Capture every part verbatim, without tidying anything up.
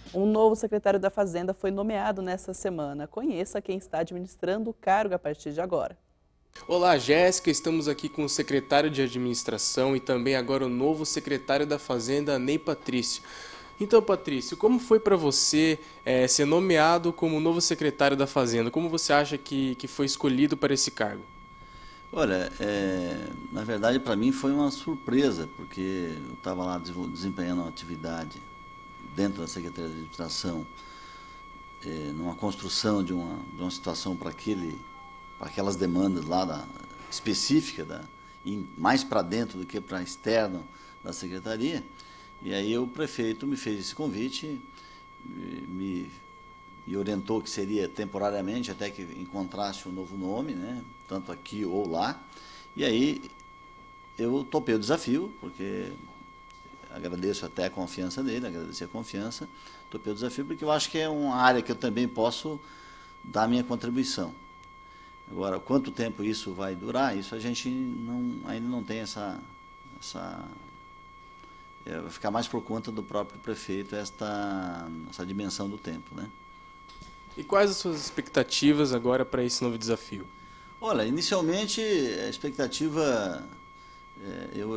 Um novo secretário da Fazenda foi nomeado nesta semana. Conheça quem está administrando o cargo a partir de agora. Olá, Jéssica, estamos aqui com o secretário de Administração e também agora o novo secretário da Fazenda, Ney Patrício. Então, Patrício, como foi para você é, ser nomeado como novo secretário da Fazenda? Como você acha que, que foi escolhido para esse cargo? Olha, é, na verdade para mim foi uma surpresa, porque eu estava lá desempenhando uma atividade dentro da Secretaria de Administração, é, numa construção de uma, de uma situação para aquele, para aquelas demandas lá da, específica, da, mais para dentro do que para externo da Secretaria. E aí o prefeito me fez esse convite, me, me orientou que seria temporariamente até que encontrasse um novo nome, né, tanto aqui ou lá. E aí eu topei o desafio, porque agradeço até a confiança dele, agradecer a confiança, topei o desafio porque eu acho que é uma área que eu também posso dar minha contribuição. Agora, quanto tempo isso vai durar, isso a gente não, ainda não tem essa... essa É, vai ficar mais por conta do próprio prefeito esta, essa dimensão do tempo, né? E quais as suas expectativas agora para esse novo desafio? Olha, inicialmente a expectativa, é, eu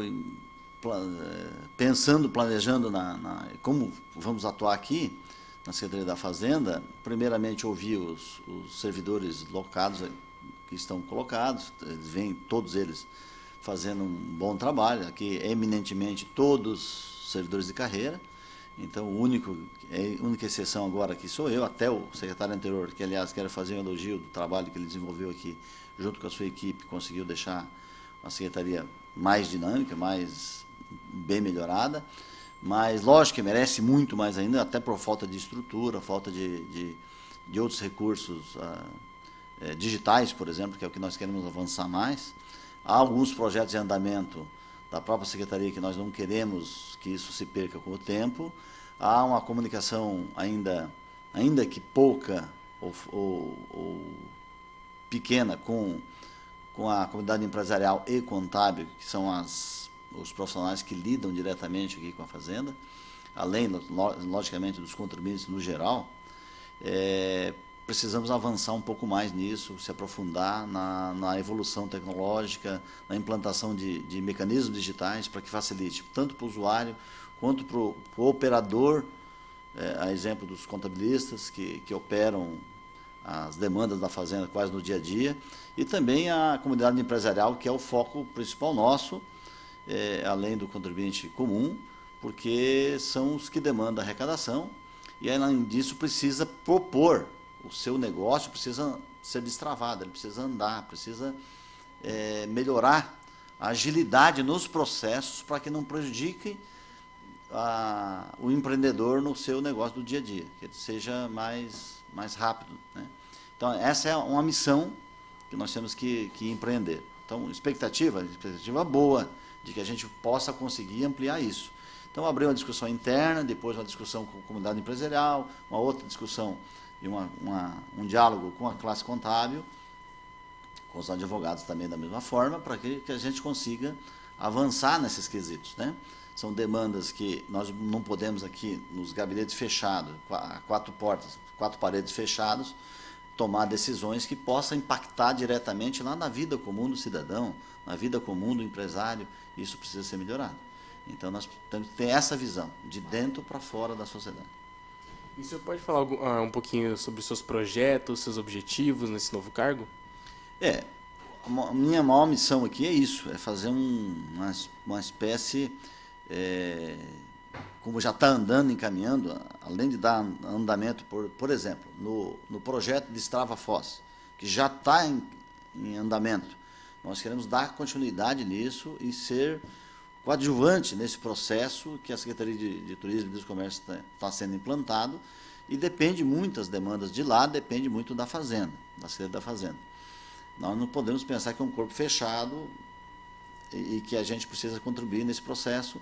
pensando, planejando na, na, como vamos atuar aqui na Secretaria da Fazenda, primeiramente ouvir os, os servidores locados que estão colocados, eles vêm todos eles fazendo um bom trabalho, aqui eminentemente todos servidores de carreira, então o único, a única exceção agora aqui sou eu, até o secretário anterior, que aliás quero fazer um elogio do trabalho que ele desenvolveu aqui, junto com a sua equipe, conseguiu deixar a secretaria mais dinâmica, mais bem melhorada, mas lógico que merece muito mais ainda, até por falta de estrutura, falta de, de, de outros recursos ah, eh, digitais, por exemplo, que é o que nós queremos avançar mais. Há alguns projetos em andamento da própria Secretaria que nós não queremos que isso se perca com o tempo. Há uma comunicação ainda, ainda que pouca ou, ou, ou pequena com, com a comunidade empresarial e contábil, que são as, os profissionais que lidam diretamente aqui com a Fazenda, além, logicamente, dos contribuintes no geral. É, precisamos avançar um pouco mais nisso, se aprofundar na, na evolução tecnológica, na implantação de, de mecanismos digitais para que facilite tanto para o usuário quanto para o operador, é, a exemplo dos contabilistas que, que operam as demandas da Fazenda quase no dia a dia, e também a comunidade empresarial, que é o foco principal nosso, é, além do contribuinte comum, porque são os que demandam a arrecadação, e além disso precisa propor. O seu negócio precisa ser destravado, ele precisa andar, precisa é, melhorar a agilidade nos processos para que não prejudique a, o empreendedor no seu negócio do dia a dia, que ele seja mais, mais rápido, né? Então, essa é uma missão que nós temos que, que empreender. Então, expectativa, expectativa boa de que a gente possa conseguir ampliar isso. Então, abrir uma discussão interna, depois uma discussão com a comunidade empresarial, uma outra discussão e uma, uma, um diálogo com a classe contábil, com os advogados também da mesma forma, para que, que a gente consiga avançar nesses quesitos, né? São demandas que nós não podemos aqui, nos gabinetes fechados, quatro portas, quatro paredes fechados, tomar decisões que possam impactar diretamente lá na vida comum do cidadão, na vida comum do empresário. Isso precisa ser melhorado. Então, nós temos que ter essa visão, de dentro para fora da sociedade. E o senhor pode falar algum, ah, um pouquinho sobre os seus projetos, seus objetivos nesse novo cargo? É, a minha maior missão aqui é isso, é fazer um, uma, uma espécie, é, como já está andando, encaminhando, além de dar andamento, por, por exemplo, no, no projeto de Destrava Foz, que já está em, em andamento, nós queremos dar continuidade nisso e ser coadjuvante nesse processo que a Secretaria de, de Turismo e de Comércio está tá sendo implantado, e depende muito das demandas de lá, depende muito da Fazenda, da Secretaria da Fazenda. Nós não podemos pensar que é um corpo fechado e, e que a gente precisa contribuir nesse processo.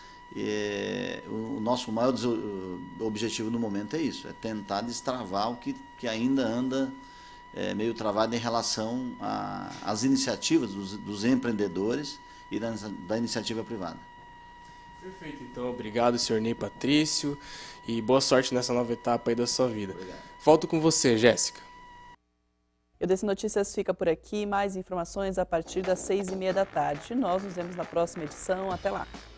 E, o nosso maior objetivo no momento é isso, é tentar destravar o que, que ainda anda é, meio travado em relação às iniciativas dos, dos empreendedores e da, da iniciativa privada. Perfeito, então obrigado, senhor Ney Patrício, e boa sorte nessa nova etapa aí da sua vida. Obrigado. Volto com você, Jéssica. E o Desse Notícias fica por aqui. Mais informações a partir das seis e meia da tarde. Nós nos vemos na próxima edição. Até lá.